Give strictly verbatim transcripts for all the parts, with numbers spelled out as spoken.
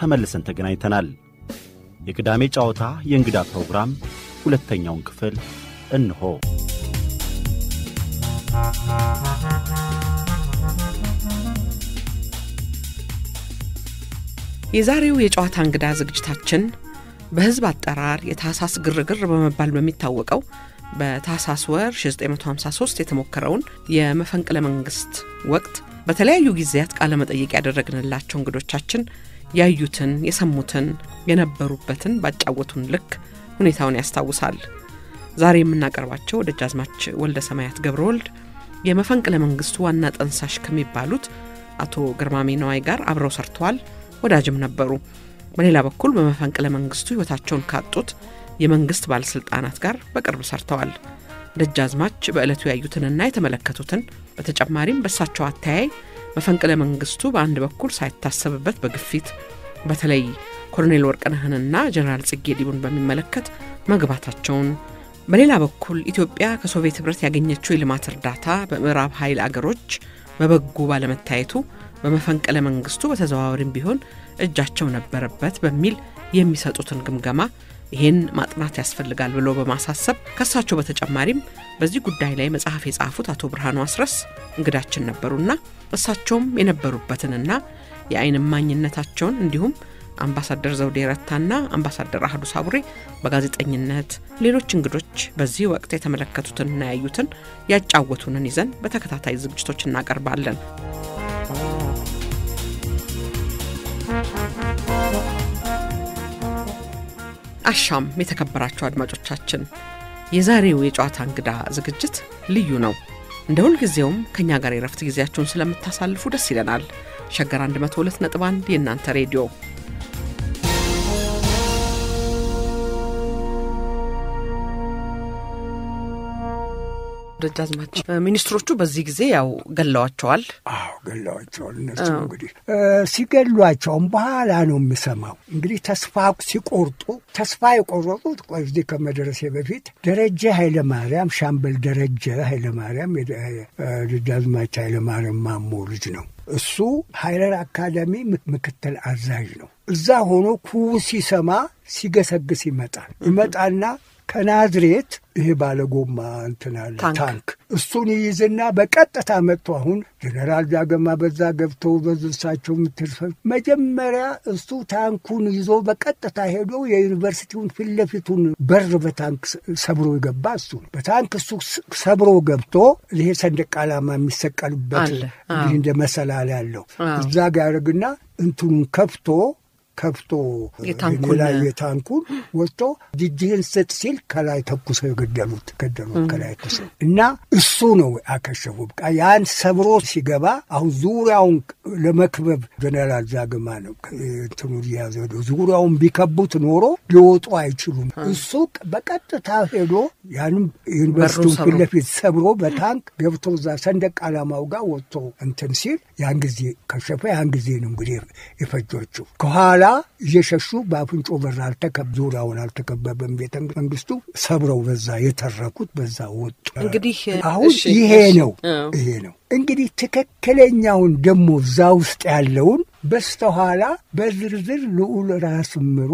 ተመልሰን ተገናኝተናል። የቅዳሜ ጨዋታ የእንግዳ ፕሮግራም ሁለተኛውን ክፍል እንሆ። የዛሬው የጨዋታ እንግዳ ዝግጅታችን በህዝብ አጠራር የታህሳስ ግርግር በመባል በሚታወቀው በታህሳስ ወር ሺህ ዘጠኝ መቶ ሃምሳ ሶስት የተሞከረውን የመፈንቅለ መንግሥት ወቅት በተለያዩ ጊዜያት ቃለ መጠይቅ ያደረግንላቸው እንግዶቻችን ያዩትን የሰሙትን የነበሩበትን ባጫወቱን ልክ ሁኔታውን ያስታውሳል። ዛሬ የምናቀርባቸው ደጃዝማች ወልደሰማያት ገብረወልድ የመፈንቅለ መንግሥቱ ዋና ጠንሳሽ ከሚባሉት አቶ ግርማሜ ነዋይ ጋር አብረው ሰርተዋል፣ ወዳጅም ነበሩ። በሌላ በኩል በመፈንቅለ መንግሥቱ ህይወታቸውን ካጡት የመንግሥት ባለስልጣናት ጋር በቅርብ ሰርተዋል። ደጃዝማች በእለቱ ያዩትንና የተመለከቱትን በተጨማሪም በሳቸው አተያይ መፈንቅለ መንግሥቱ በአንድ በኩል ሳይታሰብበት በግፊት በተለይ ኮሎኔል ወርቅነህንና ጀነራል ጽጌ ዲቡን በሚመለከት መግባታቸውን፣ በሌላ በኩል ኢትዮጵያ ከሶቪየት ህብረት ያገኘችው የልማት እርዳታ በምዕራብ ኃይል አገሮች በበጎ ባለመታየቱ በመፈንቅለ መንግሥቱ በተዘዋዋሪም ቢሆን እጃቸው ነበረበት በሚል የሚሰጡትን ግምገማ ይሄን ማጥናት ያስፈልጋል ብሎ በማሳሰብ ከሳቸው በተጨማሪም በዚህ ጉዳይ ላይ መጽሐፍ የጻፉት አቶ ብርሃኑ አስረስ እንግዳችን ነበሩና እሳቸውም የነበሩበትንና የዓይን ማኝነታቸውን እንዲሁም አምባሳደር ዘውዴ ረታና አምባሳደር አህዱ ሳቡሬ በጋዜጠኝነት ሌሎች እንግዶች በዚህ ወቅት የተመለከቱትንና ያዩትን ያጫወቱንን ይዘን በተከታታይ ዝግጅቶች እናቀርባለን። አሻም የተከበራችሁ አድማጮቻችን፣ የዛሬው የጨዋታ እንግዳ ዝግጅት ልዩ ነው። እንደ ሁሉ ጊዜውም ከኛ ጋር የረፍት ጊዜያችሁን ስለምታሳልፉ ደስ ይለናል። ሸገር መቶ ሁለት ነጥብ አንድ የእናንተ ሬዲዮ። ደጃዝማች ሚኒስትሮቹ በዚህ ጊዜ ያው ገለዋቸዋል። አዎ ገለዋቸዋል። እነሱ እንግዲህ ሲገሏቸውም በኋላ ነው የምሰማው። እንግዲህ ተስፋ ሲቆርጡ ተስፋ የቆረጡት ቆይዜ ከመድረሴ በፊት ደረጀ ኃይለ ማርያም ሻምበል ደረጀ ኃይለ ማርያም የደጃዝማች ኃይለ ማርያም ማሞ ልጅ ነው። እሱ ኃይለር አካዳሚ ምክትል አዛዥ ነው። እዛ ሆኖ ኩ ሲሰማ ሲገሰግስ ይመጣል ይመጣና ከናዝሬት ይሄ ባለጎማ እንትናል ታንክ እሱን ይይዝና በቀጥታ መጥቶ አሁን ጀነራል ዳገማ በዛ ገብተው በዝሳቸው ምትርፈው መጀመሪያ እሱ ታንኩን ይዞ በቀጥታ ሄዶ የዩኒቨርሲቲውን ፍለፊቱን በር በታንክ ሰብሮ ይገባ። እሱ በታንክ እሱ ሰብሮ ገብቶ ይሄ ሰንደቅ ዓላማ የሚሰቀልበት እንደ መሰላል ያለው እዛ ጋር ያርግና እንትኑን ከፍቶ ከፍቶ የታንኩን የታንኩን ወጥቶ ጅጅህን ስጥ ሲል ከላይ ተኩሰው ገደሉት ገደሉት ከላይ ተሰው እና እሱ ነው አከሸፉ። በቃ ያን ሰብሮ ሲገባ አሁን ዙሪያውን ለመክበብ ጀነራል ዳገማ ነው እንትኑ ያዘው ዙሪያውን ቢከቡት ኖሮ ሊወጡ አይችሉም። እሱ በቀጥታ ሄዶ ያንም ዩኒቨርሲቲውን ፍለፊት ሰብሮ በታንክ ገብቶ ዛ ሰንደቅ ዓላማው ጋር ወጥቶ እንትን ሲል ያን ጊዜ ከሸፈ። ያን ጊዜ ነው እንግዲህ የፈጆቹ ከኋላ የሸሹ ባፍንጮ በር አልተከብ ዙሪያውን አልተከበበም ቤተ መንግስቱ ሰብረው በዛ የተረኩት በዛ ወጡ። እንግዲህ አሁን ይሄ ነው ይሄ ነው እንግዲህ ትክክለኛውን ደሞ ዛ ውስጥ ያለውን በስተኋላ በዝርዝር ልዑል ራስ ምሩ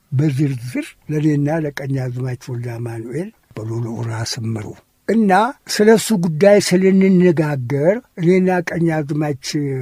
በዝርዝር ለኔና ለቀኛዝማች ወልደ አማኑኤል በልዑል ራስ ምሩ እና ስለሱ ጉዳይ ስለንነጋገር እኔና ቀኛዝማች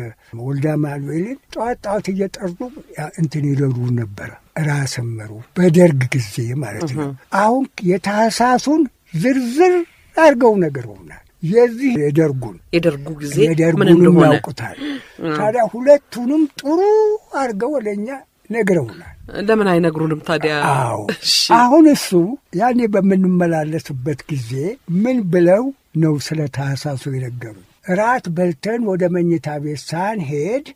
ወልደ አማኑኤልን ጧጣት እየጠሩ እንትን ይደሩ ነበር። ራስ ምሩ በደርግ ጊዜ ማለት ነው። አሁን የታህሳሱን ዝርዝር አርገው ነገር ሆናል። የዚህ የደርጉን የደርጉ ጊዜ ምን እንደሆነ ያውቁታል። ታዲያ ሁለቱንም ጥሩ አርገው ለኛ ነገሩናል። ለምን አይነግሩንም ታዲያ? አዎ አሁን እሱ ያኔ በመንመላለስበት ጊዜ ምን ብለው ነው ስለ ታህሳሱ የነገሩ? ራት በልተን ወደ መኝታ ቤት ሳንሄድ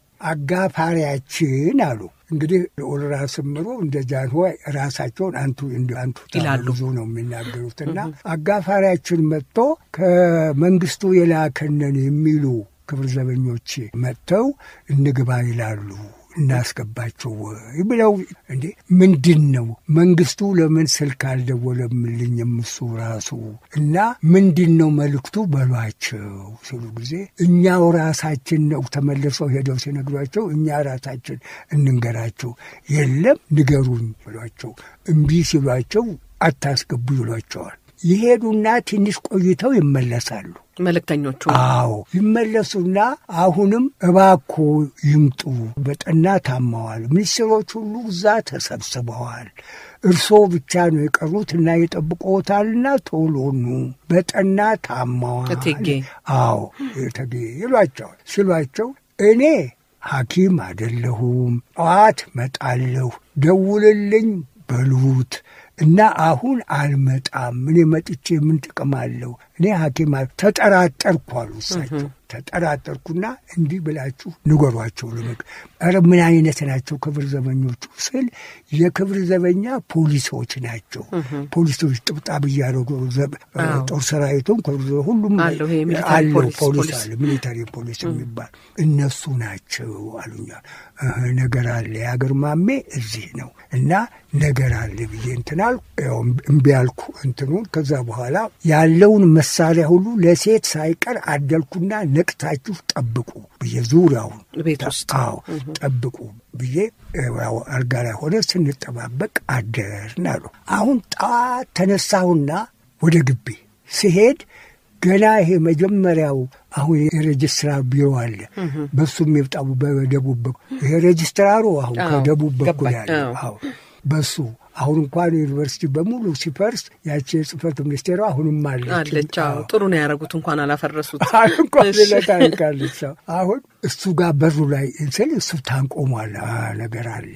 አጋፋሪያችን አሉ። እንግዲህ ራስ ምሩ እንደ ጃንሆይ ራሳቸውን አንቱ እንደ አንቱ ታሉዙ ነው የሚናገሩትና አጋፋሪያችን መጥቶ ከመንግስቱ የላከነን የሚሉ ክብር ዘበኞች መጥተው እንግባ ይላሉ እናስገባቸው ይብለው እንዴ ምንድነው መንግስቱ ለምን ስልክ አልደወለምልኝም እሱ ራሱ እና ምንድነው መልክቱ በሏቸው ሲሉ ጊዜ እኛው ራሳችን ነው ተመልሰው ሄደው ሲነግሯቸው እኛ ራሳችን እንንገራቸው የለም ንገሩኝ ብሏቸው እምቢ ሲሏቸው አታስገቡ ይሏቸዋል ይሄዱና ትንሽ ቆይተው ይመለሳሉ መልእክተኞቹ አዎ ይመለሱና አሁንም እባኮ ይምጡ በጠና ታማዋል ሚኒስትሮች ሁሉ እዛ ተሰብስበዋል እርሶ ብቻ ነው የቀሩትና ይጠብቁታልና ቶሎኑ በጠና ታማዋል እቴጌ አዎ እቴጌ ይሏቸው ሲሏቸው እኔ ሐኪም አይደለሁም ጧት መጣለሁ ደውልልኝ በሉት እና አሁን አልመጣም ምን መጥቼ ምን ጥቅማለሁ እኔ ሐኪም ተጠራጠርኩ አሉ እሳቸው ተጠራጠርኩና እንዲህ ብላችሁ ንገሯቸው ለምክ አረ ምን አይነት ናቸው ክብር ዘበኞቹ ስል የክብር ዘበኛ ፖሊሶች ናቸው ፖሊሶች ጥብጣብ ያረጉ ጦር ሰራዊቱን ሁሉም አለው ፖሊስ አለ ሚሊታሪ ፖሊስ የሚባል እነሱ ናቸው አሉኛ ነገር አለ ያገር ማሜ እዚህ ነው እና ነገር አለ ብዬ እንትናል እምቢያልኩ እንትኑን ከዛ በኋላ ያለውን መሳሪያ ሁሉ ለሴት ሳይቀር አደልኩና ነቅታችሁ ጠብቁ በየዙሪያው ቤት ውስጥ አዎ ጠብቁ ብዬ አልጋ ላይ ሆነ ስንጠባበቅ አደርናሉ አሁን ጣት ተነሳውና ወደ ግቢ ሲሄድ ገና ይሄ መጀመሪያው አሁን የሬጅስትራር ቢሮ አለ በሱም ይጣቡ በደቡብ ይሄ ሬጅስትራሩ አሁን ከደቡብ በኩል ያለው አዎ በሱ አሁን እንኳን ዩኒቨርሲቲ በሙሉ ሲፈርስ ያቺ ጽፈት ሚኒስቴሩ አሁንም አለች አዎ ጥሩ ነው ያረጉት እንኳን አላፈረሱት እንኳን ለታንካለች አሁን እሱ ጋር በሩ ላይ እንሰል እሱ ታንቆሟል ነገር አለ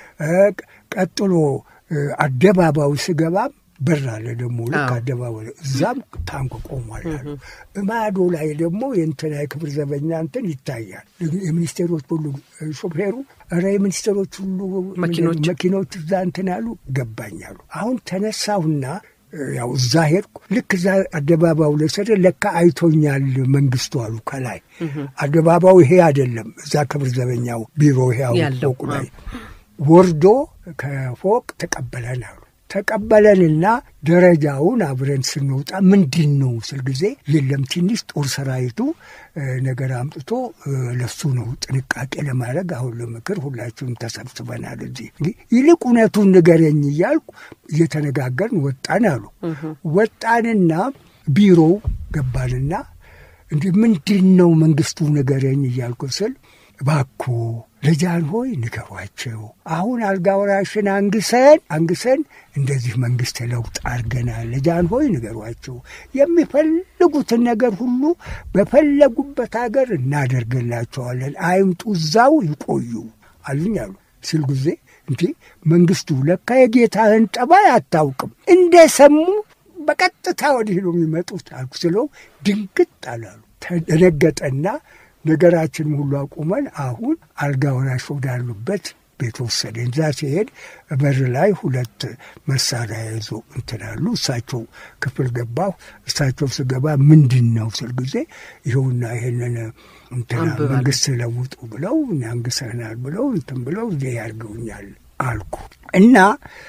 ቀጥሎ አደባባዩ ሲገባ በራለ ደሞ ልክ አደባባዩ እዛም ታንቆ ቆሟል ማዶ ላይ ደሞ የእንትና ክብር ዘበኛ እንትን ይታያል የሚኒስቴሮች ሁሉ ሾፌሩ አረ የሚኒስቴሮች ሁሉ መኪኖች መኪኖች እዛ እንትን አሉ ገባኛሉ አሁን ተነሳውና ያው እዛ ሄድኩ ልክ እዛ አደባባዩ ላይ ሰደ ለካ አይቶኛል መንግስቱ አሉ ከላይ አደባባዩ ይሄ አይደለም እዛ ክብር ዘበኛው ቢሮ ያው ፎቅ ላይ ወርዶ ከፎቅ ተቀበለናል ተቀበለንና ደረጃውን አብረን ስንወጣ ምንድነው ስል ጊዜ የለም ትንሽ ጦር ሰራዊቱ ነገር አምጥቶ ለሱ ነው ጥንቃቄ ለማድረግ አሁን ለምክር ሁላችሁም ተሰብስበናል እዚህ ይልቅ እውነቱን ንገረኝ እያልኩ እየተነጋገርን ወጣን አሉ ወጣንና ቢሮ ገባንና እንዴ ምንድነው መንግስቱ ንገረኝ እያልኩ ስል ባኮ ለጃን ሆይ ንገሯቸው አሁን አልጋወራሽን አንግሰን አንግሰን እንደዚህ መንግስት ለውጥ አርገናል ለጃን ሆይ ንገሯቸው የሚፈልጉትን ነገር ሁሉ በፈለጉበት ሀገር እናደርግላቸዋለን አይምጡ ዛው ይቆዩ አሉኛሉ ሲል ጊዜ እንዴ መንግስቱ ለካ የጌታህን ጠባይ አታውቅም እንደሰሙ በቀጥታ ወዲህ ነው የሚመጡት አልኩ ስለው ድንግጥ አላሉ ተደነገጠና ነገራችን ሁሉ አቁመን አሁን አልጋወራሽ ወዳሉበት ቤት ወሰደን እዛ ሲሄድ በር ላይ ሁለት መሳሪያ ይዞ እንትናሉ እሳቸው ክፍል ገባሁ እሳቸው ስገባ ምንድነው ስል ጊዜ ይሁንና ይሄንን እንትና መንግስት ለውጡ ብለው እናንግሰናል ብለው እንትን ብለው ያርገውኛል አልኩ እና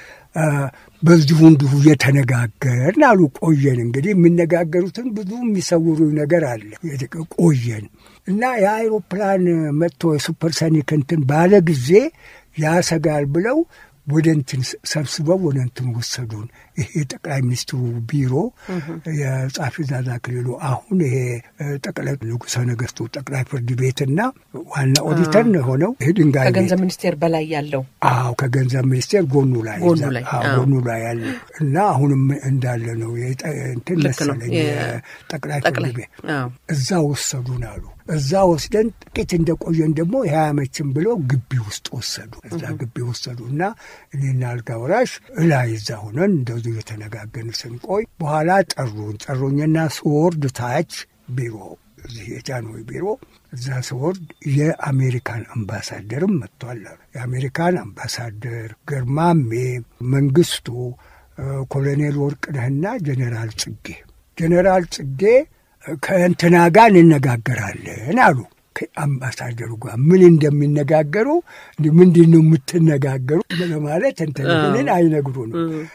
በዚሁ እንዲሁ የተነጋገርን አሉ ቆየን እንግዲህ የሚነጋገሩትን ብዙ የሚሰውሩ ነገር አለ ቆየን እና የአይሮፕላን መጥቶ ሱፐርሶኒክ እንትን ባለ ጊዜ ያሰጋል ብለው ወደ እንትን ሰብስበው ወደ እንትን ወሰዱን ይሄ ጠቅላይ ሚኒስትሩ ቢሮ የጻፊ ዛዛ ክልሉ አሁን ይሄ ጠቅላይ ንጉሠ ነገሥቱ ጠቅላይ ፍርድ ቤትና ዋና ኦዲተር ነው ሆነው ይሄ ድንጋይ ከገንዘብ ሚኒስቴር በላይ ያለው አዎ ከገንዘብ ሚኒስቴር ጎኑ ላይ ጎኑ ላይ ያለው እና አሁንም እንዳለ ነው እንትን ለሰለኝ ጠቅላይ ፍርድ ቤት እዛ ወሰዱን አሉ እዛ ወስደን ጥቂት እንደቆየን ደግሞ ያመችም ብለው ግቢ ውስጥ ወሰዱ እዛ ግቢ ወሰዱና እኔና አልጋወራሽ ላይ እዛ ሆነን እንደዚህ የተነጋገርን ስንቆይ በኋላ ጠሩን ጠሩኝና ስወርድ ታች ቢሮ እዚህ የጃንሆይ ቢሮ እዛ ስወርድ የአሜሪካን አምባሳደርም መጥቷል የአሜሪካን አምባሳደር ግርማሜ መንግስቱ ኮሎኔል ወርቅነህና ጀነራል ጽጌ ጀነራል ጽጌ ከእንትና ጋር እንነጋገራለን አሉ ከአምባሳደሩ ጋር ምን እንደሚነጋገሩ ምንድነው የምትነጋገሩ ለማለት እንተንን አይነግሩን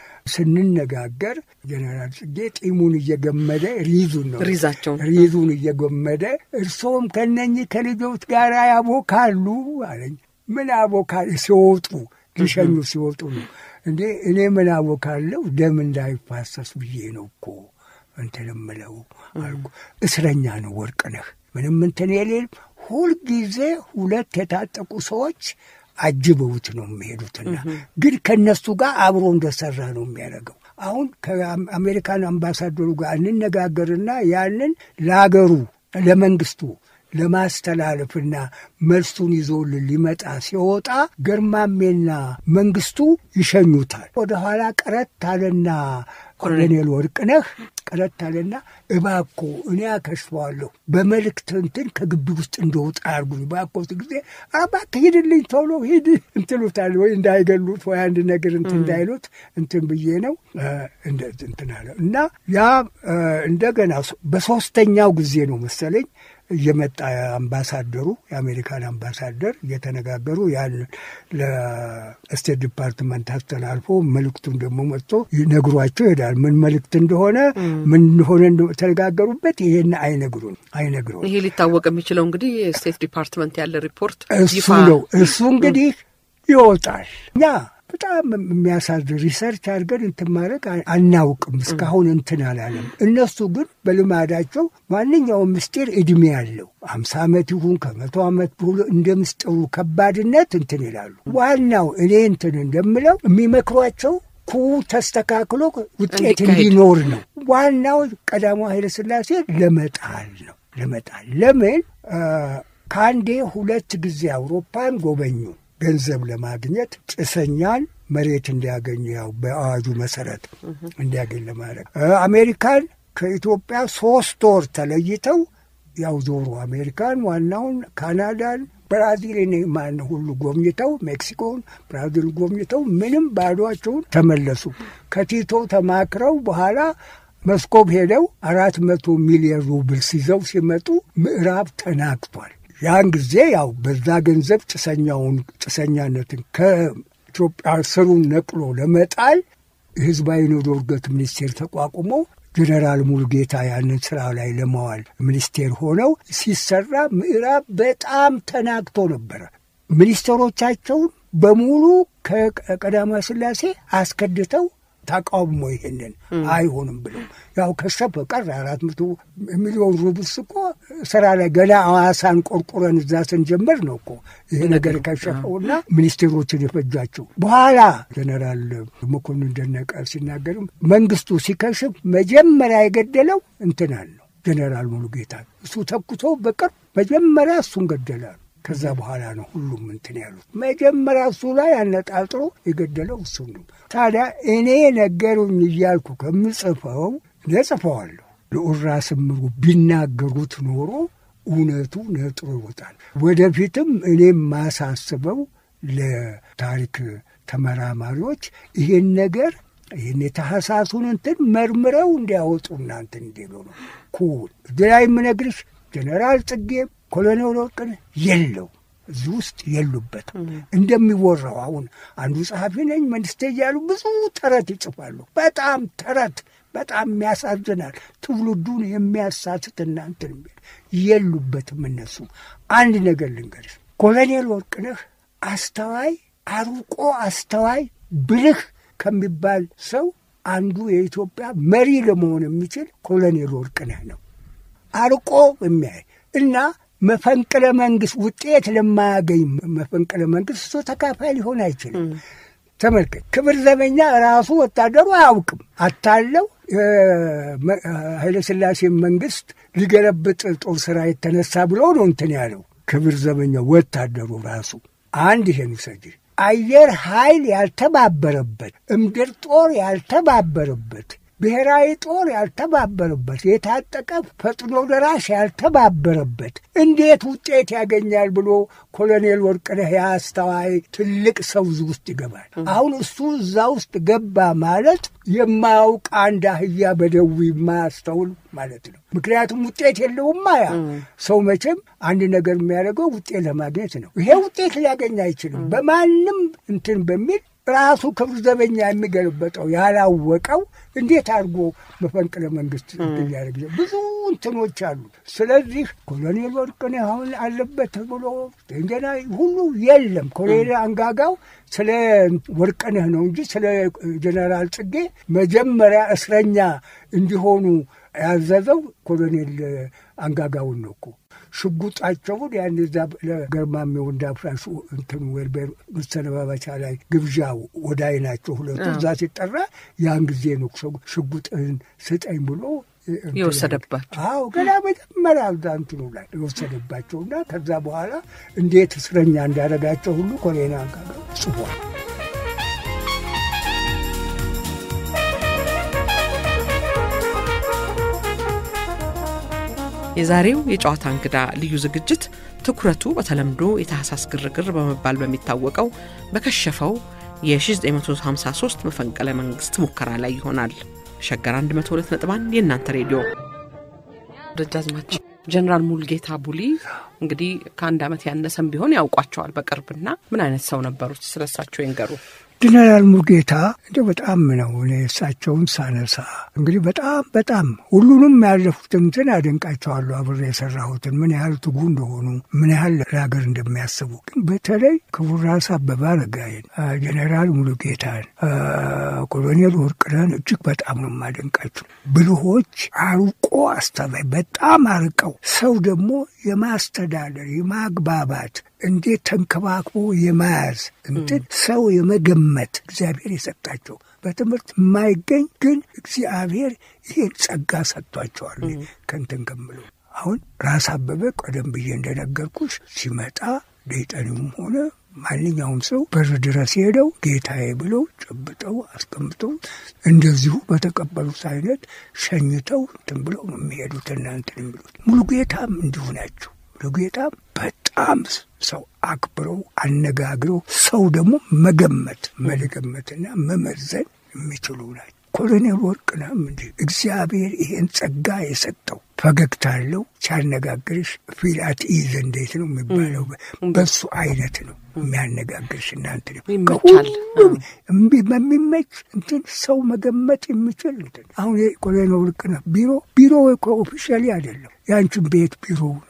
ስንነጋገር ጀነራል ጽጌ ጢሙን እየገመደ ሪዙን ነው ሪዛቸው ሪዙን እየገመደ እርሶም ከነኚህ ከልጆች ጋር ያቦካሉ አለኝ ምን አቦካል ሲወጡ ሊሸኙ ሲወጡ ነው እንዴ እኔ ምን አቦካለሁ ደም እንዳይፋሰስ ብዬ ነው እኮ እንተለምለው አልኩ እስረኛ ነው ወርቅነህ ምንም እንትን የሌለ ሁሉ ጊዜ ሁለት የታጠቁ ሰዎች አጅበውት ነው የሚሄዱትና ግን ከነሱ ጋር አብሮ እንደሰራ ነው የሚያደርገው አሁን ከአሜሪካን አምባሳደሩ ጋር እንነጋገርና ያንን ለሀገሩ ለመንግስቱ ለማስተላለፍና መልሱን ይዞልን ሊመጣ ሲወጣ ግርማሜና መንግስቱ ይሸኙታል ወደ ኋላ ቀረት አለና ኮሎኔል ወርቅነህ ቀረት አለና እባኮ እኔ አከሽፈዋለሁ በመልእክት እንትን ከግቢ ውስጥ እንደወጣ አርጉኝ ባኮት ጊዜ አባክ ሄድልኝ ቶሎ ሄድ እንትሉታል ወይ እንዳይገሉት ወይ አንድ ነገር እንትን እንዳይሉት እንትን ብዬ ነው እንደ እንትን አለ እና ያ እንደገና በሶስተኛው ጊዜ ነው መሰለኝ የመጣ አምባሳደሩ የአሜሪካን አምባሳደር እየተነጋገሩ ያን ለስቴት ዲፓርትመንት አስተላልፎ መልእክቱን ደግሞ መጥቶ ይነግሯቸው ይሄዳል ምን መልእክት እንደሆነ ምን እንደሆነ ተነጋገሩበት ይሄን አይነግሩን አይነግሩን ይሄ ሊታወቅ የሚችለው እንግዲህ ስቴት ዲፓርትመንት ያለ ሪፖርት ይፋ ነው እሱ እንግዲህ ይወጣል ያ በጣም የሚያሳዝን ሪሰርች አድርገን እንትን ማድረግ አናውቅም እስካሁን እንትን አላለም እነሱ ግን በልማዳቸው ማንኛውም ምስጢር እድሜ ያለው አምሳ ዓመት ይሁን ከመቶ ዓመት ብሎ እንደምስጢሩ ከባድነት እንትን ይላሉ ዋናው እኔ እንትን እንደምለው የሚመክሯቸው ኩ ተስተካክሎ ውጤት እንዲኖር ነው ዋናው ቀዳማዊ ኃይለ ሥላሴ ለመጣል ነው ለመጣል ለምን ካንዴ ሁለት ጊዜ አውሮፓን ጎበኙ ገንዘብ ለማግኘት ጭሰኛን መሬት እንዲያገኙ ያው በአዋጁ መሰረት እንዲያገኝ ለማድረግ አሜሪካን ከኢትዮጵያ ሶስት ወር ተለይተው ያው ዞሩ አሜሪካን ዋናውን ካናዳን ብራዚልን ማን ሁሉ ጎብኝተው ሜክሲኮን ብራዚል ጎብኝተው ምንም ባዷቸውን ተመለሱ ከቲቶ ተማክረው በኋላ መስኮብ ሄደው አራት መቶ ሚሊዮን ሩብል ሲዘው ሲመጡ ምዕራብ ተናግቷል ያን ጊዜ ያው በዛ ገንዘብ ጭሰኛውን ጭሰኛነትን ከኢትዮጵያ ስሩን ነቅሎ ለመጣል ህዝባዊ ኑሮ እድገት ሚኒስቴር ተቋቁሞ ጀነራል ሙሉጌታ ያንን ስራ ላይ ለማዋል ሚኒስቴር ሆነው ሲሰራ ምዕራብ በጣም ተናግቶ ነበር ሚኒስትሮቻቸውን በሙሉ ከቀዳማዊ ሥላሴ አስከድተው ተቃውሞ ይሄንን አይሆንም ብለው ያው ከሸፈ ቀር አራት መቶ ሚሊዮን ሩብል እኮ ስራ ላይ ገና አዋሳን ቆርቆረን እዛ ስንጀምር ነው እኮ ይሄ ነገር ከሸፈውና ሚኒስትሮችን የፈጃቸው በኋላ ጀነራል መኮንን ደነቀ ሲናገሩ መንግስቱ ሲከሽፍ መጀመሪያ የገደለው እንትናል ነው ጀነራል ሙሉጌታ እሱ ተኩቶ በቀር መጀመሪያ እሱን ገደላል ከዛ በኋላ ነው ሁሉም እንትን ያሉት መጀመሪያ እሱ ላይ አነጣጥሮ የገደለው እሱ ነው ታዲያ እኔ ነገሩኝ እያልኩ ከምጽፈው ለጽፈዋለሁ ለኡራስ ምሩ ቢናገሩት ኖሮ እውነቱ ነጥሮ ይወጣል ወደፊትም እኔም ማሳስበው ለታሪክ ተመራማሪዎች ይሄን ነገር ይሄን የታህሳሱን እንትን መርምረው እንዲያወጡ እናንተ እንዲሉ ነው ኩል ደላይ ምነግርሽ ጀነራል ጽጌ ኮሎኔል ወርቅነህ የለው እዚህ ውስጥ የሉበትም እንደሚወራው አሁን አንዱ ጸሐፊ ነኝ መንግስት ያሉ ብዙ ተረት ይጽፋሉ በጣም ተረት በጣም የሚያሳዝናል ትውልዱን የሚያሳስት እናንተ የሉበትም እነሱ አንድ ነገር ልንገርሽ ኮሎኔል ወርቅነህ አስተዋይ አሩቆ አስተዋይ ብልህ ከሚባል ሰው አንዱ የኢትዮጵያ መሪ ለመሆን የሚችል ኮሎኔል ወርቅነህ ነው አሩቆ የሚያይ እና መፈንቅለ መንግስት ውጤት ለማያገኝ መፈንቅለ መንግስት ተካፋይ ሊሆን አይችልም ተመልከት ክብር ዘበኛ ራሱ ወታደሩ አያውቅም አታለው ኃይለ ሥላሴ መንግስት ሊገለብጥ ጦር ስራ የተነሳ ብሎ ነው እንትን ያለው ክብር ዘበኛ ወታደሩ ራሱ አንድ ይሄን ይሰጂ አየር ኃይል ያልተባበረበት እምድር ጦር ያልተባበረበት ብሔራዊ ጦር ያልተባበረበት የታጠቀ ፈጥኖ ደራሽ ያልተባበረበት እንዴት ውጤት ያገኛል ብሎ ኮሎኔል ወርቅነህ ያስተዋይ ትልቅ ሰው ውስጥ ይገባል። አሁን እሱ እዛ ውስጥ ገባ ማለት የማያውቅ አንድ አህያ በደዊ ማስተውል ማለት ነው። ምክንያቱም ውጤት የለውም። ያ ሰው መቼም አንድ ነገር የሚያደርገው ውጤት ለማግኘት ነው። ይሄ ውጤት ሊያገኝ አይችልም በማንም እንትን በሚል ራሱ ክብር ዘበኛ የሚገልበጠው ያላወቀው እንዴት አድርጎ መፈንቅለ መንግስት ያደርግ ብዙ እንትኖች አሉ። ስለዚህ ኮሎኔል ወርቅነህ አሁን አለበት ብሎ እንደና ሁሉ የለም። ኮሎኔል አንጋጋው ስለ ወርቅነህ ነው እንጂ ስለ ጀነራል ጽጌ መጀመሪያ እስረኛ እንዲሆኑ ያዘዘው ኮሎኔል አንጋጋውን ነው እኮ። ሽጉጣቸውን ያን እዛ ለገርማሜው እንዳፍራሹ እንትን ወርበር መሰነባበቻ ላይ ግብዣው ወዳይናቸው ሁለቱ እዛ ሲጠራ ያን ጊዜ ነው ሽጉጥን ስጠኝ ብሎ የወሰደባቸው። አዎ ገና መጀመሪያ እንትኑ ላይ የወሰደባቸውና ከዛ በኋላ እንዴት እስረኛ እንዳደረጋቸው ሁሉ ኮሎኔል አንጋጋው ጽፏል። የዛሬው የጨዋታ እንግዳ ልዩ ዝግጅት ትኩረቱ በተለምዶ የታህሳስ ግርግር በመባል በሚታወቀው በከሸፈው የ1953 መፈንቅለ መንግሥት ሙከራ ላይ ይሆናል። ሸገር መቶ ሁለት ነጥብ አንድ የእናንተ ሬዲዮ። ደጃዝማች ጀነራል ሙልጌታ ቡሊ እንግዲህ ከአንድ ዓመት ያነሰም ቢሆን ያውቋቸዋል በቅርብና ምን አይነት ሰው ነበሩት? ስለሳቸው ይንገሩ። ጀነራል ሙልጌታ እንደ በጣም ነው እሳቸውን ሳነሳ እንግዲህ በጣም በጣም ሁሉንም ያለፉትን እንትን አደንቃቸዋለሁ። አብሬ የሰራሁትን ምን ያህል ትጉ እንደሆኑ ምን ያህል ለሀገር እንደሚያስቡ ግን በተለይ ክቡር ራስ አበበ አረጋይን፣ ጀነራል ሙልጌታን፣ ኮሎኔል ወርቅነህን እጅግ በጣም ነው የማደንቃቸው። ብልሆች፣ አርቆ አስተዋይ፣ በጣም አርቀው ሰው ደግሞ የማስተዳደር የማግባባት እንዴት ተንከባክቦ የማያዝ እንትን ሰው የመገመት እግዚአብሔር የሰጣቸው በትምህርት የማይገኝ ግን እግዚአብሔር ይሄን ጸጋ ሰጥቷቸዋል። ከንተን ገምሎ አሁን ራስ አበበ ቀደም ብዬ እንደነገርኩሽ ሲመጣ ዴጠኒውም ሆነ ማንኛውም ሰው በር ድረስ ሄደው ጌታዬ ብለው ጨብጠው አስቀምጠው እንደዚሁ በተቀበሉት አይነት ሸኝተው እንትን ብለው ነው የሚሄዱት። እናንተን የሚሉት ሙሉጌታም እንዲሁ ናቸው። ሙሉጌታም በጣም ሰው አክብረው አነጋግረው ሰው ደግሞ መገመት መለገመትና መመዘን የሚችሉ ናቸው። ኮሎኔል ወርቅነህም እንዲህ እግዚአብሔር ይሄን ጸጋ የሰጠው ፈገግታ አለው። ሲያነጋግርሽ ፊላት ይዘ እንዴት ነው የሚባለው በሱ አይነት ነው የሚያነጋግርሽ። እናንተ ነው ይመቻል እምቢ በሚመች እንትን ሰው መገመት የሚችል እንትን አሁን ኮሎኔል ወርቅነህ ቢሮ ቢሮ እኮ ኦፊሻሊ አይደለም ያንቺን ቤት ቢሮ ነው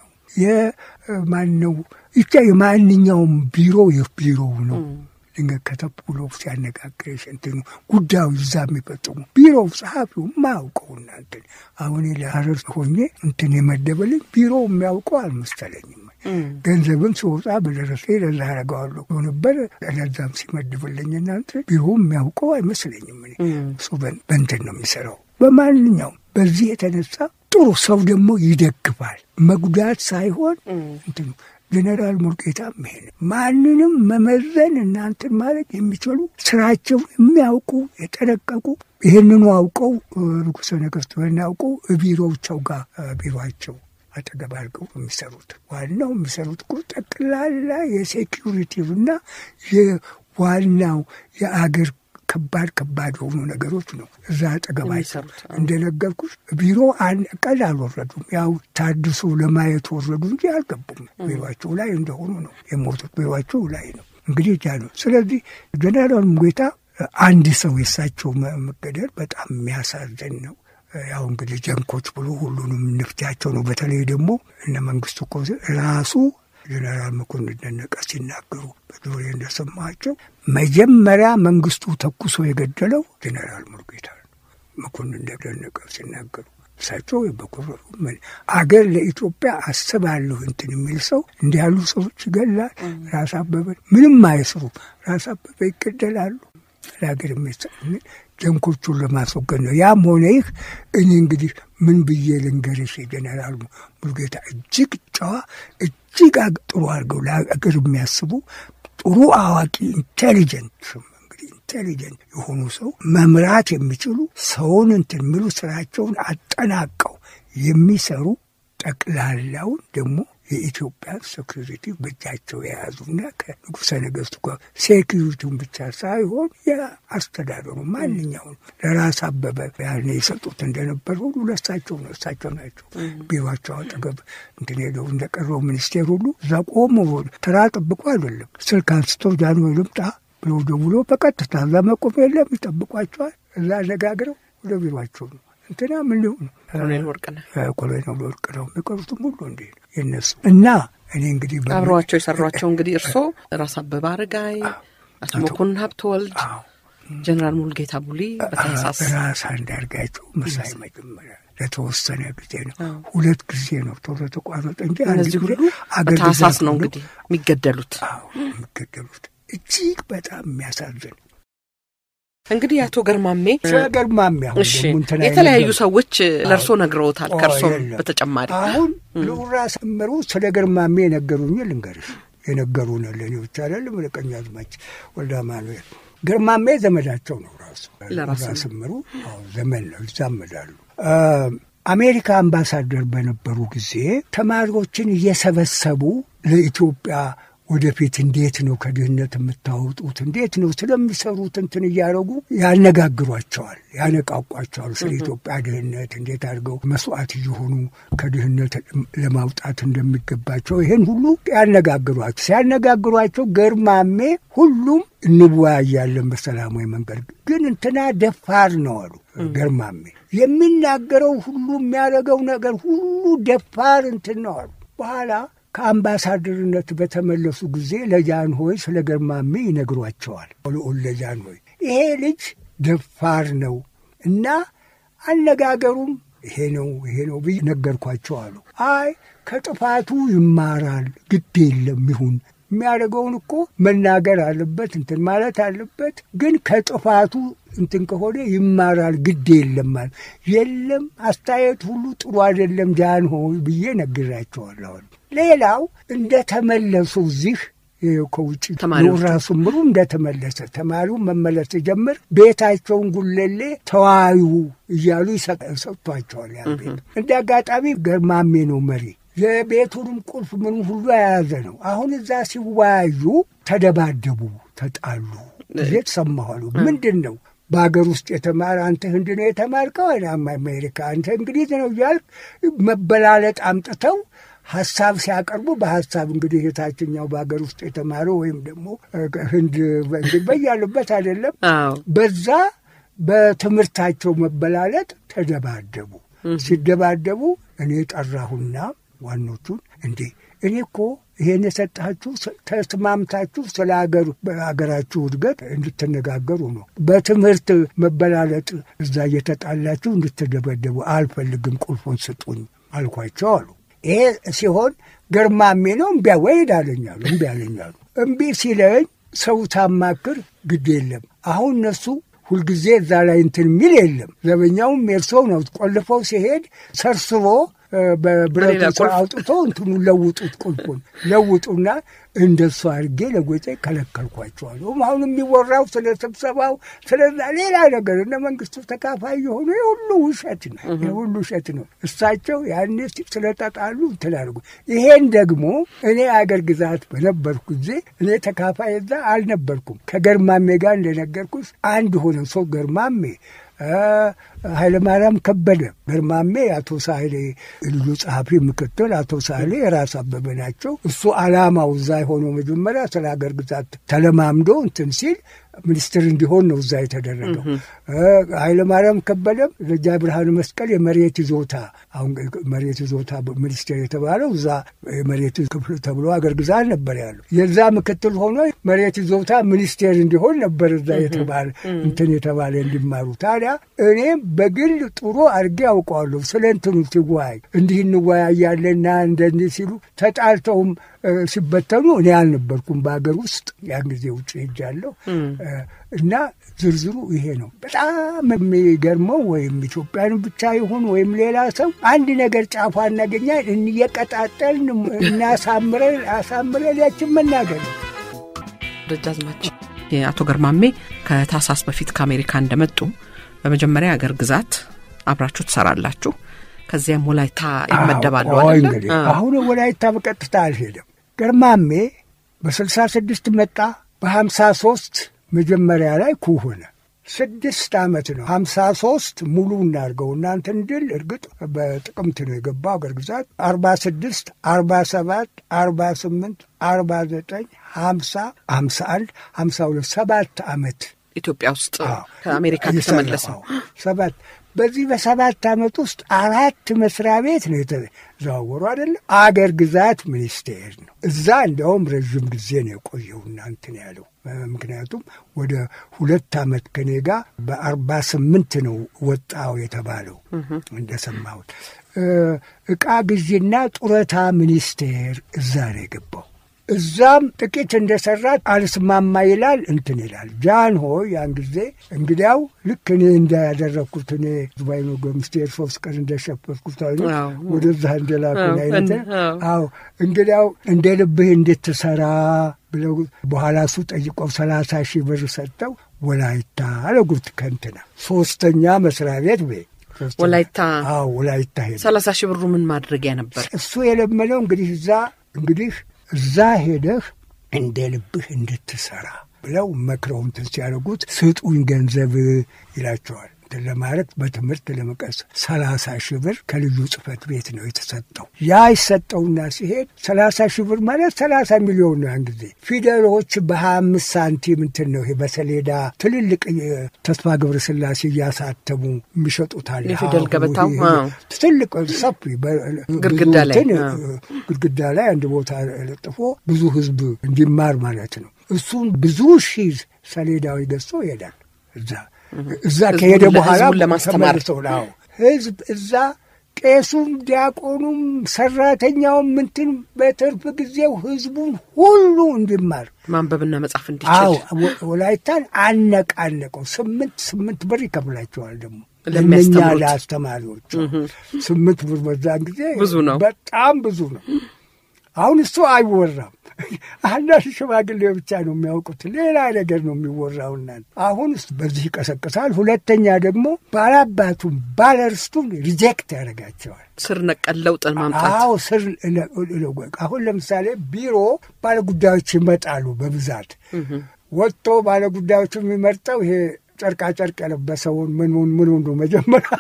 የማን ነው ይቻ የማንኛውም ቢሮ የቢሮ ነው። ድንገት ከተብሎ ሲያነጋግርሽ እንትን ጉዳዩ እዛ የሚፈጽሙ ቢሮ ጸሐፊው ማያውቀው እናንተ አሁን ለሐረር ሆኜ እንትን የመደበልኝ ቢሮ የሚያውቀው አልመሰለኝም። ገንዘብም ሲወጣ በደረሰ ለዛ አረጋዋለሁ ነበር ለዛም ሲመድብልኝ እናንተ ቢሮ የሚያውቀው አይመስለኝም። እሱ በእንትን ነው የሚሰራው በማንኛውም። በዚህ የተነሳ ጥሩ ሰው ደግሞ ይደግፋል መጉዳት ሳይሆን እንትን ጀነራል ሙልጌታ ምን ማንንም መመዘን እናንተን ማለት የሚችሉ ስራቸው የሚያውቁ የተረቀቁ ይሄንኑ አውቀው ንጉሠ ነገሥት ወናውቀው ቢሮዎቻቸው ጋር ቢሮአቸው አጠገብ አድርገው የሚሰሩት ዋናው የሚሰሩት ቁጥጥላላ የሴኩሪቲውና የዋናው የአገር ከባድ ከባድ የሆኑ ነገሮች ነው እዛ አጠገባቸው እንደነገርኩሽ። ቢሮ አንቀል አልወረዱም። ያው ታድሶ ለማየት ወረዱ እንጂ አልገቡም። ቢሮአቸው ላይ እንደሆኑ ነው የሞቱት። ቢሮአቸው ላይ ነው እንግዲህ ጃኑ። ስለዚህ ጀነራል ሙልጌታ አንድ ሰው የሳቸው መገደል በጣም የሚያሳዝን ነው። ያው እንግዲህ ጀንኮች ብሎ ሁሉንም ንፍጃቸው ነው። በተለይ ደግሞ እነ መንግሥት እኮ ራሱ ጀነራል መኮንን ደነቀ ሲናገሩ በጆሬ እንደሰማቸው መጀመሪያ መንግስቱ ተኩሶ የገደለው ጀነራል ሙልጌታ መኮንን ደነቀ ሲናገሩ እሳቸው በኩራሩ ምን አገር ለኢትዮጵያ አስባለሁ እንትን የሚል ሰው እንዲህ ያሉ ሰዎች ይገላል። ራስ አበበ ምንም አይስሩ ራስ አበበ ይገደላሉ። ለሀገር የሚሰጥ ጀንኮቹን ለማስወገድ ነው። ያም ሆነ ይህ እኔ እንግዲህ ምን ብዬ ልንገርሽ ጀነራል ሙልጌታ እጅግ ጨዋ እጅግ ጥሩ አድርገው ለሀገር የሚያስቡ ጥሩ አዋቂ ኢንቴሊጀንት እንግዲህ ኢንቴሊጀንት የሆኑ ሰው መምራት የሚችሉ ሰውን እንትን ምሉ ስራቸውን አጠናቀው የሚሰሩ ጠቅላላውን ደግሞ የኢትዮጵያ ሴኩሪቲ በእጃቸው የያዙና ከንጉሠ ነገሥቱ ጋር ሴኩሪቲውን ብቻ ሳይሆን የአስተዳደሩ ማንኛውን ለራስ አበበ ያኔ የሰጡት እንደነበር ሁሉ ለሳቸው ነው እሳቸው ናቸው ቢሮአቸው አጠገብ እንትን ሄደው እንደቀረው ሚኒስቴር ሁሉ እዛ ቆሞ ተራ ጠብቆ አይደለም ስልክ አንስቶ ጃንሆይ ልምጣ ብሎ ደውሎ በቀጥታ እዛ መቆም የለም ይጠብቋቸዋል እዛ አነጋግረው ወደ ቢሮአቸው ነው እንትና ምን ሊሆን ኮሎኔል ወርቅነህ ኮሎኔል ወርቅነህ የሚቀሩትም ሁሉ እንዴ የነሱ እና እኔ እንግዲህ አብረዋቸው የሰሯቸው እንግዲህ እርሶ ራስ አበበ አረጋይ አቶ መኮንን ሀብተወልድ ጀነራል ሙልጌታ ቡሊ በታህሳስ ራስ አንዳርጋቸው መሳይ መጀመሪያ ለተወሰነ ጊዜ ነው ሁለት ጊዜ ነው ቶሎ ተቋረጠ እንጂ እነዚህ ሁሉ በታህሳስ ነው እንግዲህ የሚገደሉት የሚገደሉት እጅግ በጣም የሚያሳዝን እንግዲህ አቶ ገርማሜ ገርማሜ እሺ የተለያዩ ሰዎች ለርሶ ነግረውታል ከርሶ በተጨማሪ አሁን ለራስ ምሩ ስለ ገርማሜ ነገሩኝ ልንገርሽ የነገሩን ለኔ ብቻ አይደለም ለቀኛዝማች ወልደማኑኤል ገርማሜ ዘመዳቸው ነው ራሱ ለራስ ምሩ ዘመን ነው ዘመዳሉ አሜሪካ አምባሳደር በነበሩ ጊዜ ተማሪዎችን እየሰበሰቡ ለኢትዮጵያ ወደፊት እንዴት ነው ከድህነት የምታወጡት እንዴት ነው ስለሚሰሩት እንትን ያረጉ ያነጋግሯቸዋል ያነቃቋቸዋል ስለ ኢትዮጵያ ድህነት እንዴት አድርገው መስዋዕት ይሆኑ ከድህነት ለማውጣት እንደሚገባቸው ይሄን ሁሉ ያነጋግሯቸው ሲያነጋግሯቸው ገርማሜ ሁሉም እንወያያለን በሰላማዊ መንገድ ግን እንትና ደፋር ነው አሉ ገርማሜ የሚናገረው ሁሉ የሚያደርገው ነገር ሁሉ ደፋር እንትን ነው አሉ በኋላ ከአምባሳደርነት በተመለሱ ጊዜ ለጃንሆይ ስለ ገርማሜ ይነግሯቸዋል ለጃንሆይ ይሄ ልጅ ደፋር ነው እና አነጋገሩም ይሄ ነው ይሄ ነው ብዬ ነገርኳቸው አሉ አይ ከጥፋቱ ይማራል ግድ የለም ይሁን የሚያደርገውን እኮ መናገር አለበት እንትን ማለት አለበት ግን ከጥፋቱ እንትን ከሆነ ይማራል ግድ የለም ማለት የለም አስተያየት ሁሉ ጥሩ አይደለም ጃንሆይ ብዬ ነግራቸዋለሁ ሌላው እንደተመለሱ እዚህ ከውጭ ራሱ ምሩ እንደተመለሰ ተማሪው መመለስ ጀመር ቤታቸውን ጉለሌ ተዋዩ እያሉ ይሰጧቸዋል ያ ቤት እንደጋጣሚ ገርማሜ ነው መሪ የቤቱንም ቁልፍ ምን ሁሉ ያያዘ ነው አሁን እዛ ሲዋዩ ተደባደቡ ተጣሉ የት ሰማሁሉ ምንድነው በአገር ውስጥ የተማረ አንተ ህንድ ነው የተማርከው አይናማ አሜሪካ አንተ እንግሊዝ ነው ይላል መበላለጥ አምጥተው ሐሳብ ሲያቀርቡ በሐሳብ እንግዲህ የታችኛው በአገር ውስጥ የተማረው ወይም ደግሞ ህንድ በያሉበት አይደለም በዛ በትምህርታቸው መበላለጥ ተደባደቡ ሲደባደቡ እኔ ጠራሁና ዋኖቹን እንዴ እኔ እኮ ይሄን የሰጣችሁ ተስማምታችሁ ስለ ሀገር በሀገራችሁ እድገት እንድትነጋገሩ ነው በትምህርት መበላለጥ እዛ እየተጣላችሁ እንድትደበደቡ አልፈልግም ቁልፉን ስጡኝ አልኳቸው አሉ ይሄ ሲሆን ገርማሜ ነው እምቢ ወይድ አለኛሉ እምቢ አለኛሉ እምቢ ሲለኝ ሰው ታማክር ግድ የለም አሁን እነሱ ሁልጊዜ እዛ ላይ እንትን ሚል የለም ዘበኛውም የርሰው ነው ቆልፈው ሲሄድ ሰርስሮ በብረት አውጥቶ እንትኑ ለውጡት ቁልፉን ለውጡና እንደሱ አርጌ ለጎጤ ከለከልኳቸዋል አሁን የሚወራው ስለ ስብሰባው ስለዛ ሌላ ነገር እና መንግስቱ ተካፋይ የሆነ ሁሉ ውሸት ነው ሁሉ ውሸት ነው እሳቸው ያኔ ስለተጣሉ ተላርጉ ይሄን ደግሞ እኔ አገር ግዛት በነበርኩ ጊዜ እኔ ተካፋይ እዛ አልነበርኩም ከገርማሜ ጋር እንደነገርኩሽ አንድ ሆነ ሰው ገርማሜ ኃይለ ማርያም ከበደ ገርማሜ አቶ ሳህሌ ልዩ ጸሐፊ ምክትል አቶ ሳህሌ ራስ አበበ ናቸው እሱ አላማው እዛ ሆኖ መጀመሪያ ስለ ሀገር ግዛት ተለማምዶ እንትን ሲል ሚኒስትር እንዲሆን ነው እዛ የተደረገው ኃይለ ማርያም ከበደም ለጃ ብርሃን መስቀል የመሬት ይዞታ አሁን መሬት ይዞታ ሚኒስትር የተባለው እዛ መሬት ክፍል ተብሎ ሀገር ግዛት ነበር ያለው የዛ ምክትል ሆኖ መሬት ይዞታ ሚኒስትር እንዲሆን ነበር እዛ የተባለ እንትን የተባለ እንዲማሩ ታዲያ እኔ በግል ጥሩ አርጌ አውቀዋለሁ ስለንተኑ ሲዋይ እንዲህ እንወያያለና እንደዚህ ሲሉ ተጣልተውም ሲበተኑ እኔ አልነበርኩም በአገር ውስጥ ያን ጊዜ ውጭ ሄጃለሁ እና ዝርዝሩ ይሄ ነው በጣም የሚገርመው ወይም ኢትዮጵያን ብቻ ይሁን ወይም ሌላ ሰው አንድ ነገር ጫፋ እናገኛለን እንየቀጣጠልን እናሳምረን አሳምረን ያችን መናገር ደጃዝማች የአቶ ገርማሜ ከታህሳስ በፊት ከአሜሪካ እንደመጡ በመጀመሪያ አገር ግዛት አብራችሁ ተሰራላችሁ ከዚያም ወላይታ ይመደባሉ አይደል አሁን ወላይታ በቀጥታ አልሄደም ገርማሜ በ66 መጣ በ53 መጀመሪያ ላይ ኩሆነ ስድስት ዓመት ነው ሃምሳ ሶስት ሙሉ እናርገው እናንተ እንድል እርግጥ በጥቅምት ነው የገባው አገር ግዛት አርባ ስድስት አርባ ሰባት አርባ ስምንት አርባ ዘጠኝ ሃምሳ ሃምሳ አንድ ሃምሳ ሁለት ሰባት ዓመት ኢትዮጵያ ውስጥ ከአሜሪካ ተመለሰው ሰባት በዚህ በሰባት ዓመት ውስጥ አራት መስሪያ ቤት ነው የተዘዋወሩ አይደል አገር ግዛት ሚኒስቴር ነው እዛ እንደውም ረጅም ጊዜ ነው የቆየው እናንተ ነው ያለው ምክንያቱም ወደ ሁለት ዓመት ከኔጋ በአርባ ስምንት ነው ወጣው የተባለው እንደሰማሁት እቃ ግዢና ጡረታ ሚኒስቴር እዛ ነው የገባው እዛም ጥቂት እንደሰራት አልስማማ ይላል እንትን ይላል ጃን ሆይ ያን ጊዜ እንግዲያው ልክ እኔ እንዳያደረኩት እኔ ዙባይኖ ሚኒስቴር ሶስት ቀን እንደሸፈርኩት አይደል ወደዛ እንደላኩኝ አይነት አዎ እንግዲያው እንደ ልብህ እንድትሰራ ብለው በኋላ ሱ ጠይቀው ሰላሳ ሺህ ብር ሰጠው ወላይታ አለጉት ከንተና ሶስተኛ መስሪያ ቤት ወይ ወላይታ አዎ ወላይታ ሄደ ሰላሳ ሺህ ብሩ ምን ማድረጊያ ነበር እሱ የለመነው እንግዲህ እዛ እንግዲህ እዛ ሄደህ እንደ ልብህ እንድትሰራ ብለው መክረውም ተሲያረጉት ስጡኝ ገንዘብ ይላቸዋል ለማለት በትምህርት ለመቀስ ሰላሳ ሺህ ብር ከልዩ ጽፈት ቤት ነው የተሰጠው ያ ይሰጠውና ሲሄድ ሰላሳ ሺህ ብር ማለት ሰላሳ ሚሊዮን ነው አንግዜ ፊደሎች በሃያ አምስት ሳንቲም እንትን ነው ይሄ በሰሌዳ ትልልቅ ተስፋ ገብረ ስላሴ ያሳተሙ የሚሸጡታል የፊደል ገበታው ትልቅ ሰፊ ግርግዳ ላይ ግርግዳ ላይ አንድ ቦታ ለጥፎ ብዙ ህዝብ እንዲማር ማለት ነው እሱን ብዙ ሺህ ሰሌዳው ይገዝቶ ይሄዳል እዛ እዛ ከሄደ በኋላ ለማስተማር ነው ህዝብ እዛ ቄሱም ዲያቆኑም ሰራተኛውም እንትን በትርፍ ጊዜው ህዝቡን ሁሉ እንዲማር ማንበብና መጻፍ እንዲችል አዎ ወላይታን አነቃነቀው ስምንት ስምንት ብር ይከፍላቸዋል ደግሞ ለኛ ለአስተማሪዎች ስምንት ብር በዛን ጊዜ በጣም ብዙ ነው አሁን እሱ አይወራም አንዳንድ ሽማግሌ ብቻ ነው የሚያውቁት ሌላ ነገር ነው የሚወራውና አሁን በዚህ ቀሰቀሳል ሁለተኛ ደግሞ ባላባቱም ባለርስቱን ሪጀክት ያደርጋቸዋል ስር ነቀል ለውጥ ማምጣት አዎ ስር አሁን ለምሳሌ ቢሮ ባለጉዳዮች ይመጣሉ በብዛት ወጥቶ ባለጉዳዮች የሚመርጠው ይሄ ጨርቃ ጨርቅ ያለበሰውን ምን ምን ምን ነው መጀመሪያ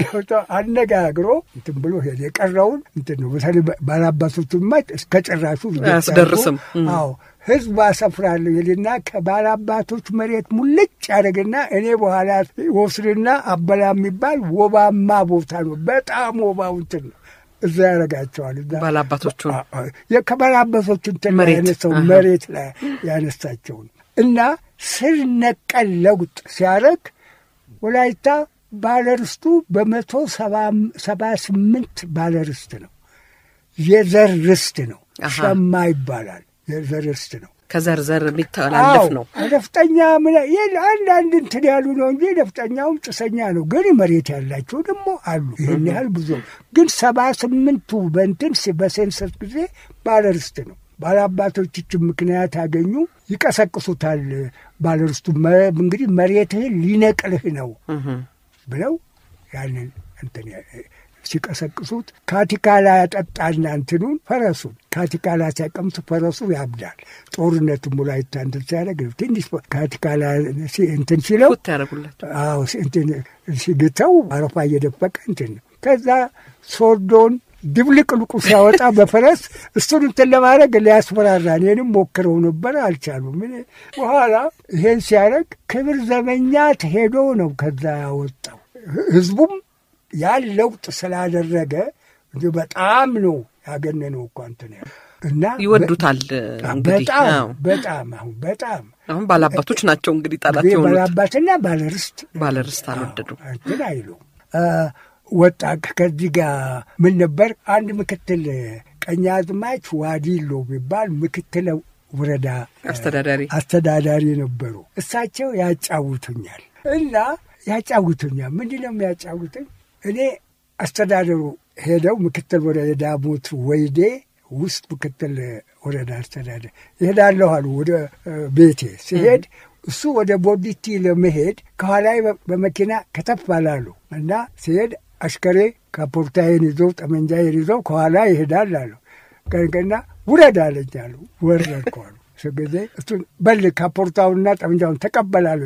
አነጋግሮ እንትን ብሎ ሄደ የቀረውን እንትን ነው በተለይ ባላባቶቹ ማለት እስከ ጭራሹ ያስደርስም አዎ ህዝብ አሰፍራለሁ ይልና ከባላባቶች መሬት ሙልጭ ያደርግና እኔ በኋላ ወስድና አበላ የሚባል ወባማ ቦታ ነው በጣም ወባው እንትን ነው እዛ ያረጋቸዋል እዛ ባላባቶቹ የከባላባቶቹ እንትን ያነሳው መሬት ላይ ያነሳቸው እና ስር ነቀል ለውጥ ሲያረግ ወላይታ ባለርስቱ በመቶ ሰባ ስምንት ባለርስት ነው የዘር ርስት ነው ሸማ ይባላል የዘር ርስት ነው ከዘርዘር የሚተላለፍ ነው ነፍጠኛ ምን አንድ አንድ እንትን ያሉ ነው እንጂ ነፍጠኛውም ጭሰኛ ነው ግን መሬት ያላቸው ደግሞ አሉ ይሄን ያህል ብዙ ግን ሰባ ስምንቱ በእንትን በሴንሰስ ጊዜ ባለርስት ነው ባላባቶች ምክንያት ያገኙ ይቀሰቅሱታል ባለርስቱ እንግዲህ መሬትህን ሊነቅልህ ነው ብለው ያንን እንትን ሲቀሰቅሱት ካቲካላ ያጠጣና እንትኑን ፈረሱን ካቲካላ ሲያቀምጡ ፈረሱ ያብዳል ጦርነቱ ሙላይታ እንትን ሲያደርግ ትንሽ ካቲካላ እንትን ሲለው አዎ እንትን ሲግተው አረፋ እየደፈቀ እንትን ከዛ ሶርዶን ድብልቅልቁ ሲያወጣ በፈረስ እሱን እንትን ለማድረግ ሊያስፈራራ እኔንም ሞክረው ነበር አልቻሉም ምን በኋላ ይሄን ሲያደርግ ክብር ዘመኛ ተሄዶ ነው ከዛ ያወጣው ህዝቡም ያን ለውጥ ስላደረገ በጣም ነው ያገነነው እኮ እንትን እና ይወዱታል እንግዲህ በጣም በጣም አሁን በጣም አሁን ባላባቶች ናቸው እንግዲህ ጣላት ይሆኑ ባላባትና ባለርስት ባለርስት አልወደዱ እንትን አይሉ ወጣ ከዚህ ጋር ምን ነበር አንድ ምክትል ደጃዝማች ዋዲሎ ቢባል ምክትል ወረዳ አስተዳዳሪ አስተዳዳሪ ነበሩ እሳቸው ያጫውቱኛል እና ያጫውቱኛል ምንድነው የሚያጫውቱኝ እኔ አስተዳደሩ ሄደው ምክትል ወረዳ ዳሞት ወይዴ ውስጥ ምክትል ወረዳ አስተዳዳሪ ይሄዳለሁ አሉ ወደ ቤቴ ሲሄድ እሱ ወደ ቦዲቲ ለመሄድ ከኋላይ በመኪና ከተፋላሉ እና ሲሄድ አሽከሬ ካፖርታዬን ይዞ ጠመንጃዬን ይዞ ከኋላ ይሄዳል አሉ። ከንከና ውረድ አለኝ አሉ። ወረድኩ አሉ። ስለዚህ እሱን በል ካፖርታውና ጠመንጃውን ተቀበላሉ።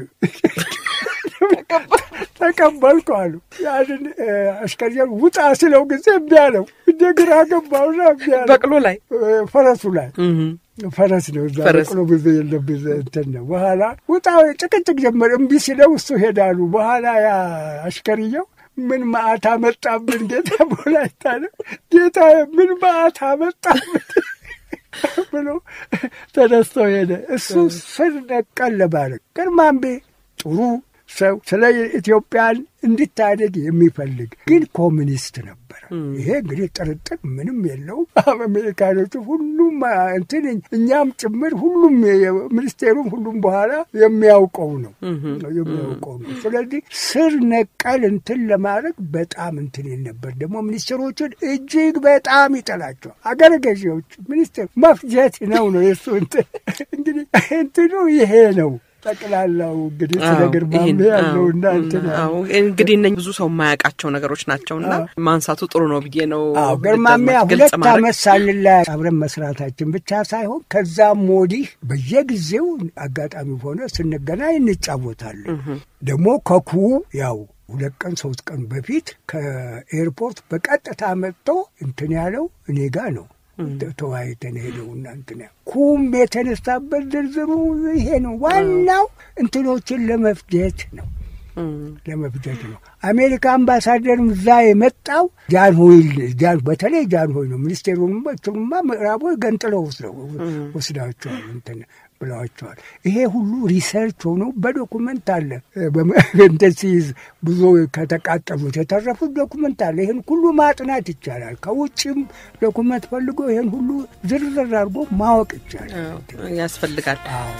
ተቀበልኩ አሉ። ያንን አሽከሬው ውጣ ስለው ጊዜ ቢያለው እንደግራ ገባውና ቢያለው በቅሎ ላይ ፈረሱ ላይ ፈረስ ነው እዛ በቅሎ ብዙ የለብዝ እንትን ነው። በኋላ ውጣው ጭቅጭቅ ጀመረ። እምቢ ሲለው እሱ ሄዳሉ። በኋላ ያ አሽከሬው ምን ማአታ መጣብን ጌታ ቦላይታ ነው ጌታ ምን ማአታ መጣብን ብሎ ተነስቶ ሄደ። እሱ ስር ነቀል ለባረክ ግርማምቤ ጥሩ ሰው ስለ ኢትዮጵያን እንድታደግ የሚፈልግ ግን ኮሙኒስት ነበር። ይሄ እንግዲህ ጥርጥር ምንም የለው። አሜሪካኖቹ ሁሉም እንትን እኛም ጭምር ሁሉም ሚኒስቴሩም ሁሉም በኋላ የሚያውቀው ነው የሚያውቀው ነው። ስለዚህ ስር ነቀል እንትን ለማድረግ በጣም እንትን ነበር። ደግሞ ሚኒስትሮቹን እጅግ በጣም ይጠላቸው። አገረ ገዢዎች ሚኒስትር መፍጀት ነው ነው የሱ እንትን እንግዲህ እንትኑ ይሄ ነው። ጠቅላላው እንግዲህ ስለግር ማም ያለውና እንትን አው እንግዲህ እነኝ ብዙ ሰው ማያቃቸው ነገሮች ናቸውና ማንሳቱ ጥሩ ነው ብዬ ነው። አው ግርማም ሁለት ዓመት ሳንላ አብረን መስራታችን ብቻ ሳይሆን ከዛም ሞዲህ በየጊዜው አጋጣሚ ሆነ ስንገናኝ እንጫወታለን። ደግሞ ከኩ ያው ሁለት ቀን ሶስት ቀን በፊት ከኤርፖርት በቀጥታ መጥቶ እንትን ያለው እኔ ጋር ነው ተዋይተን ሄደውና እንትን ኩም የተነሳበት ዝርዝሩ ይሄ ነው። ዋናው እንትኖችን ለመፍጀት ነው ለመፍጀት ነው። አሜሪካ አምባሳደር እዛ የመጣው ጃንሆይ ጃን በተለይ ጃንሆይ ነው። ሚኒስቴሩን በትሩማ ምዕራቡ ገንጥለው ወስደው ወስዳቸዋል እንትን ብለዋቸዋል። ይሄ ሁሉ ሪሰርች ሆኖ በዶኩመንት አለ። በእንደዚህ ብዙ ከተቃጠሉት የተረፉት ዶኩመንት አለ። ይሄን ሁሉ ማጥናት ይቻላል። ከውጭም ዶኩመንት ፈልጎ ይሄን ሁሉ ዝርዝር አድርጎ ማወቅ ይቻላል ያስፈልጋል። አዎ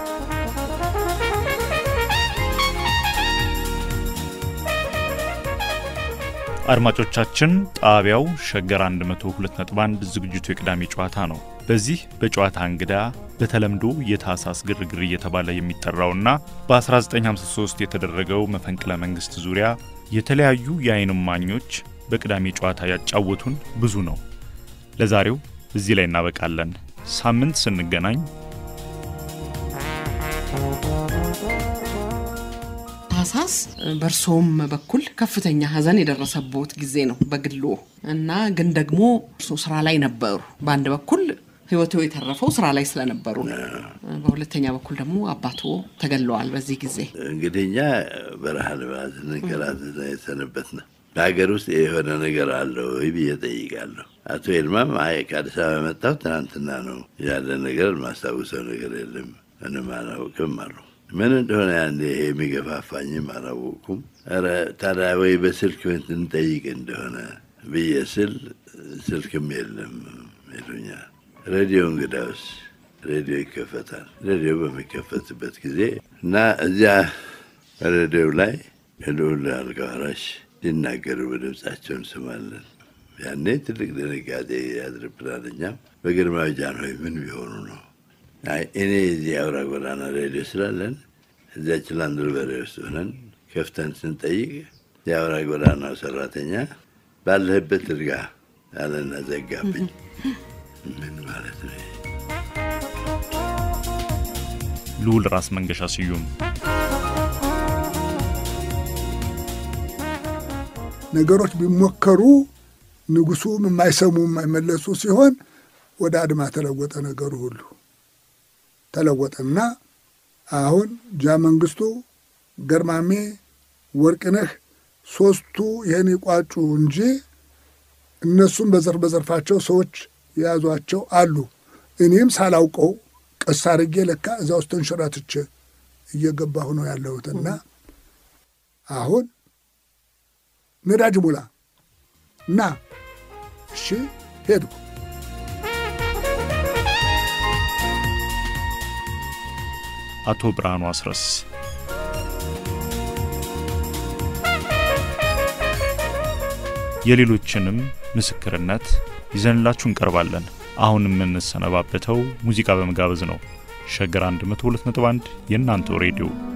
አድማጮቻችን ጣቢያው ሸገር መቶ ሁለት ነጥብ አንድ ዝግጅቱ የቅዳሜ ጨዋታ ነው። በዚህ በጨዋታ እንግዳ በተለምዶ የታህሳስ ግርግር እየተባለ የሚጠራውና በ1953 የተደረገው መፈንቅለ መንግሥት ዙሪያ የተለያዩ የዓይን እማኞች በቅዳሜ ጨዋታ ያጫወቱን ብዙ ነው። ለዛሬው እዚህ ላይ እናበቃለን። ሳምንት ስንገናኝ ታህሳስ በርሶም በኩል ከፍተኛ ሀዘን የደረሰበት ጊዜ ነው በግሎ እና ግን ደግሞ እርሶ ስራ ላይ ነበሩ። በአንድ በኩል ህይወቱ የተረፈው ስራ ላይ ስለነበሩ ነው። በሁለተኛ በኩል ደግሞ አባቶ ተገለዋል በዚህ ጊዜ። እንግዲህኛ በረሃል ባዝ ነገራት የተሰነበት ነው። በሀገር ውስጥ የሆነ ነገር አለው ይብዬ ጠይቃለሁ። አቶ ኤልማም አይ ከአዲስ አበባ መጣሁ ትናንትና ነው ያለ ነገር ማስታወሰው ነገር የለም ምንም አላውቅም አሉ። ምን እንደሆነ ያንዴ የሚገፋፋኝም አላወኩም። ኧረ ታዲያ ወይ በስልክ እንጠይቅ እንደሆነ ብዬ ስል ስልክም የለም ይሉኛል። ሬዲዮ እንግዳውስ ሬዲዮ ይከፈታል። ሬዲዮ በሚከፈትበት ጊዜ እና እዚያ ሬዲዮ ላይ ልዑል አልጋ ወራሽ ሲናገሩ በድምጻቸው እንሰማለን። ያኔ ትልቅ ድንጋጤ ያድርብናል። እኛም በግርማዊ ጃንሆይ ምን ቢሆኑ ነው? አይ እኔ እዚህ አውራ ጎዳና ሬዲዮ ስላለን እዚያች ላንድልበሬ ውስጥ ሆነን ከፍተን ስንጠይቅ የአውራ ጎዳናው ሰራተኛ ባለህበት እርጋ አለና ዘጋብኝ። ምን ማለት ነው? ልዑል ራስ መንገሻ ስዩም ነገሮች ቢሞከሩ ንጉሱ የማይሰሙ የማይመለሱ ሲሆን ወደ አድማ ተለወጠ። ነገሩ ሁሉ ተለወጠና አሁን ጃ መንግስቱ ገርማሜ ወርቅነህ ሶስቱ ይሄን ይቋጩ እንጂ እነሱም በዘር በዘርፋቸው ሰዎች ያዟቸው አሉ። እኔም ሳላውቀው ቀስ አድርጌ ለካ እዛው ተንሸራትቼ እየገባሁ ነው ያለሁትና አሁን ነዳጅ ሙላ እና እሺ ሄድኩ። አቶ ብርሃኑ አስረስ የሌሎችንም ምስክርነት ይዘንላችሁ እንቀርባለን። አሁን ምን ሰነባበተው ሙዚቃ በመጋበዝ ነው። ሸገር መቶ ሁለት ነጥብ አንድ የእናንተው ሬዲዮ